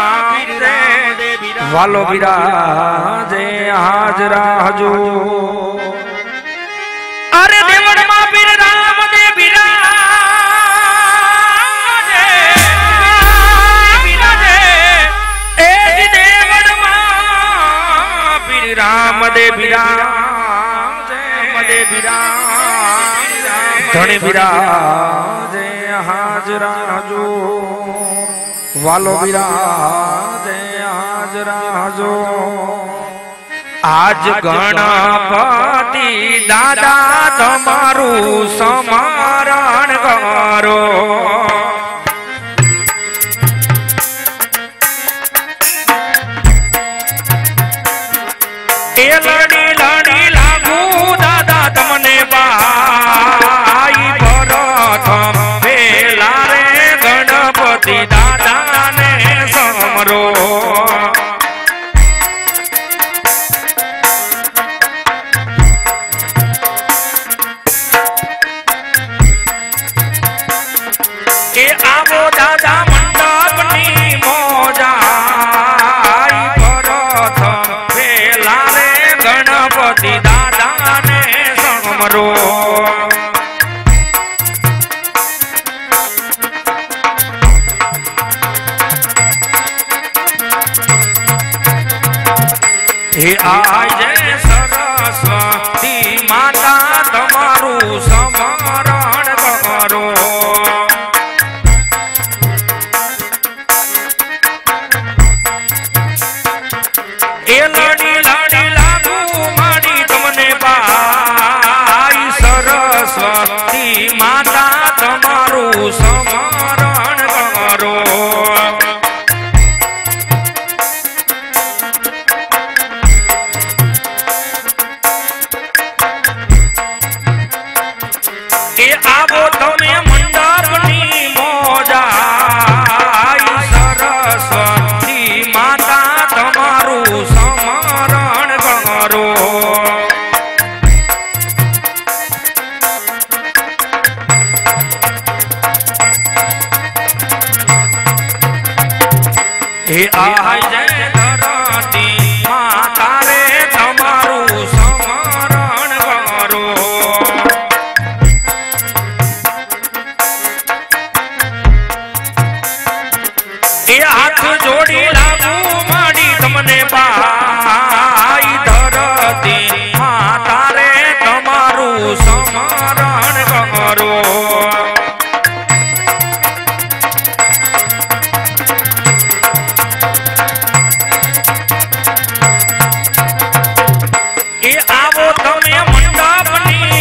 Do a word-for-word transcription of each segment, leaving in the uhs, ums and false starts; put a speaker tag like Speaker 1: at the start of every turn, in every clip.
Speaker 1: વાલો બિરાજે હાજરા હજુ અરે દેવળ માં પીર રામ દે બિરાજે બિરાજે એ દેવળ માં પીર રામ દે બિરાજે દે બિરાજે ધણી બિરાજે હાજરા હજુ વાલો બિરાજે હાજરા આજ ગણપતિ દાદા તમારું સમરણ કરો એ લડી લડી લાગુ દાદા તમને બાઈ પ્રથમ પેલા રે ગણપતિ દાદા ને સમરો કે આવો દાદા મંડપની મોજા પ્રથમ પેલા રે ગણપતિ દાદા ને સમરો હે આજે સરસ્વતી માતા તમારું સમરણ કરો એ લડી લડી લાગુ માડી તમને બાઈ સરસ્વતી માતા તમારું સમરણ કરો કે આવો તમે મંડપની મોજા સરસ્વતી માતા તમારું સમરણ કરો હે આ જય ધરતી માતા રે તમારું સમરણ કરો એ હાથ જોડી લાગુ માડી તમને બાઈ ધરતી માતા રે તમારું સમરણ કરો એ આવો તમે મંડપની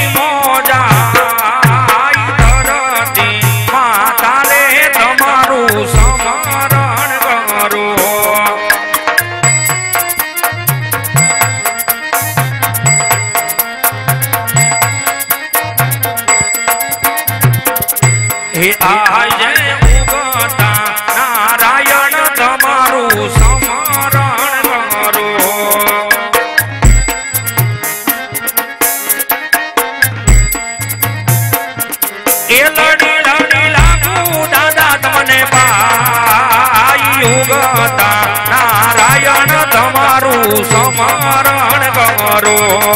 Speaker 1: મોજા ધરતી માતા રે તમારું સમરણ કરો હે આજે ઉગતા નારાયણ તમારું સમરણ કરો એ લડી લડી લાગુ દાદા તમને બાઈ ઉગતા નારાયણ તમારું સમરણ કરો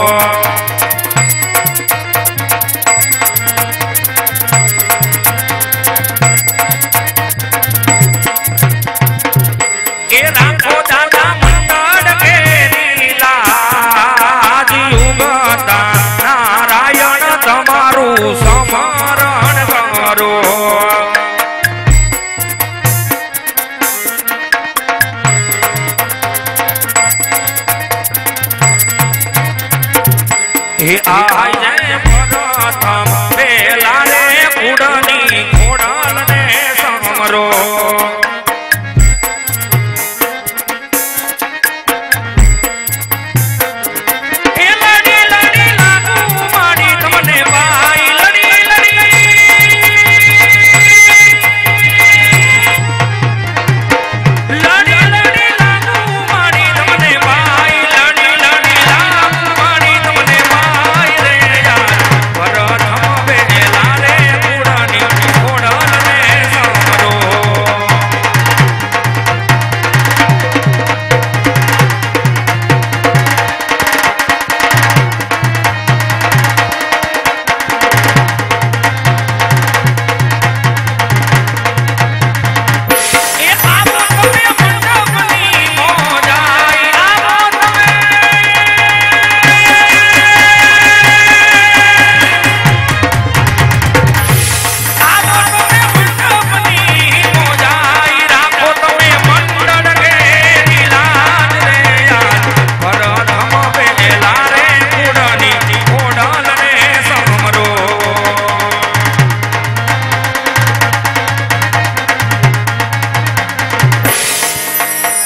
Speaker 1: એ રાખો દાદા મંડળ કેરી લાજ ઉગતા નારાયણ તમારું સમરણ કરો હે આ જય પ્રથમ પેલા રે કુડની ખોડલ ને સમરો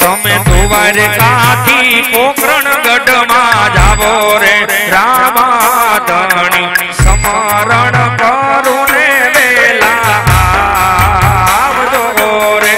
Speaker 1: તમે દ્વારકાથી પોકરણ ગઢમાં જાવો રે રામાધણી સમરણ કરું ને વેલા આવજો રે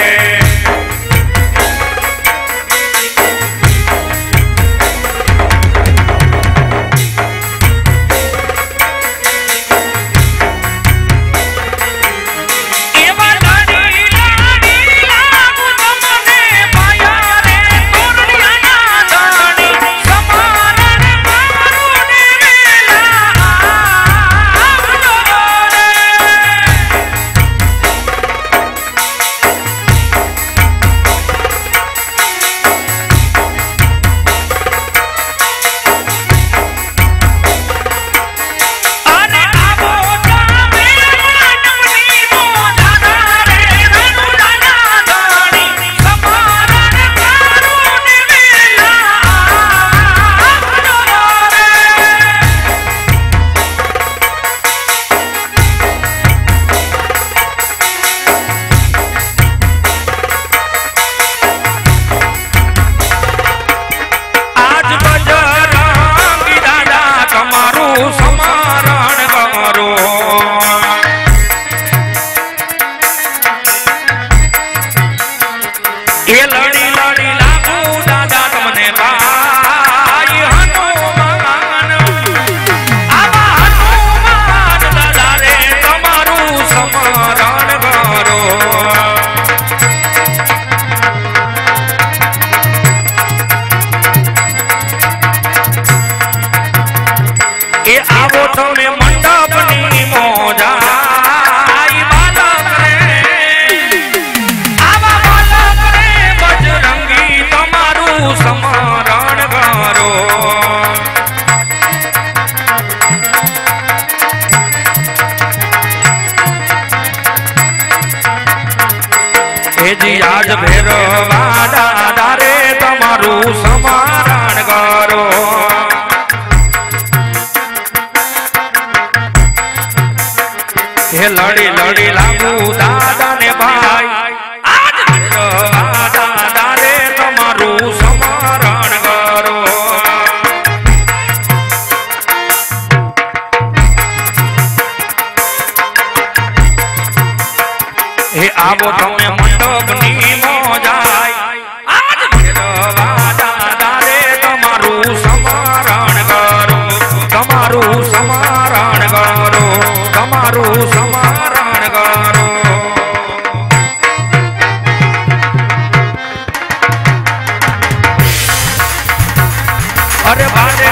Speaker 1: આજ ભેરવા દાદા રે તમારું સમારણ કરો હે લડી લડી લાગુ દાદા ને ભાઈ આજ ભેરવા દાદા રે તમારું સમારણ કરો હે આવો તમે મંડપની મોજાય આજ ભેરવા દાદા રે તમારું સમારણ કરો તમારું સમારણ કરો તમારું સમારણ કરો અરે બારે